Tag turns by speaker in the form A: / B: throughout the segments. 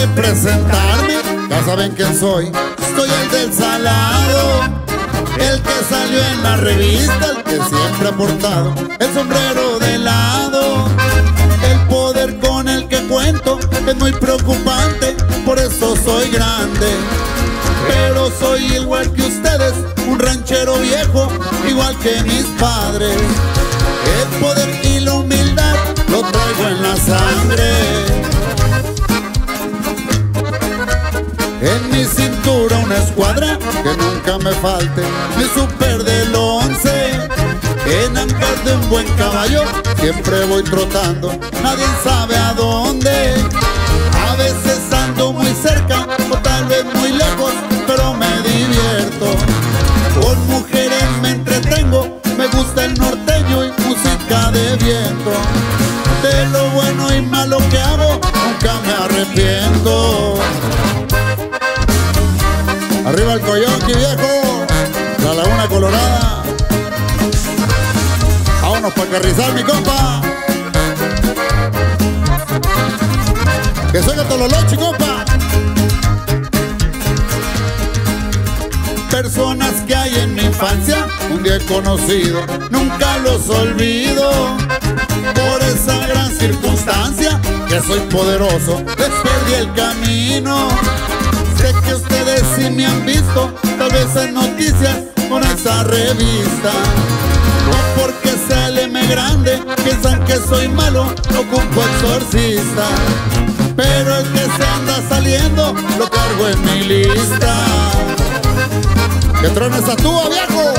A: de presentarme, ya saben quién soy. Soy el del salado, el que salió en la revista, el que siempre ha portado el sombrero de lado. El poder con el que cuento es muy preocupante, por eso soy grande. Pero soy igual que ustedes, un ranchero viejo, igual que mis padres. El poder y la humildad lo traigo en la sangre. En mi cintura una escuadra que nunca me falte, mi super del 11. En ancas de un buen caballo siempre voy trotando, nadie sabe a dónde. A veces ando muy cerca o tal vez muy lejos, pero me divierto. Con mujeres me entretengo, me gusta el norteño y música de viento. De lo bueno y malo que hago, nunca me arrepiento. Arriba el Coyoqui, viejo, la Laguna Colorada. Vámonos pa' Carrizal, mi compa. Que suena Tololochi, compa. Personas que hay en mi infancia, un día he conocido, nunca los olvido. Por esa gran circunstancia, que soy poderoso, les perdí el camino. Sé que ustedes sí me han visto, tal vez en noticias con esa revista. No porque sea el M grande, piensan que soy malo, ocupo exorcista. Pero el que se anda saliendo, lo cargo en mi lista. ¡Que trones esa tuba, viejo!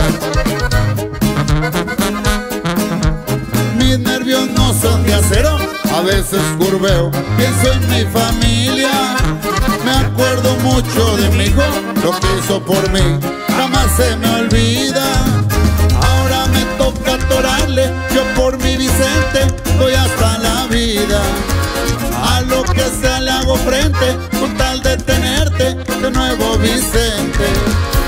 A: Mis nervios no son de acero, a veces curveo, pienso en mi familia. Me acuerdo mucho de mi hijo, lo que hizo por mí, jamás se me olvida. Ahora me toca atorarle, yo por mi Vicente doy hasta la vida. A lo que sea le hago frente, con tal de tenerte de nuevo, Vicente.